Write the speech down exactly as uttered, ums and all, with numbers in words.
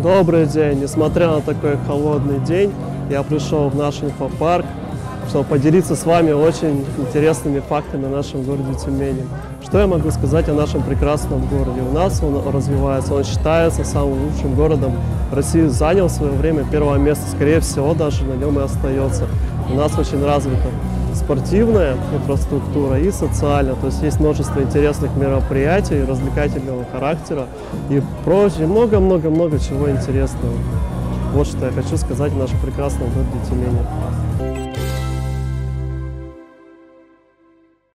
Добрый день! Несмотря на такой холодный день, я пришел в наш инфопарк, чтобы поделиться с вами очень интересными фактами о нашем городе Тюмени. Что я могу сказать о нашем прекрасном городе? У нас он развивается, он считается самым лучшим городом России, занял в свое время первое место, скорее всего, даже на нем и остается. У нас очень развита спортивная инфраструктура и социальная, то есть есть множество интересных мероприятий развлекательного характера и прочее, много-много-много чего интересного. Вот что я хочу сказать о нашем прекрасном городе Тюмени.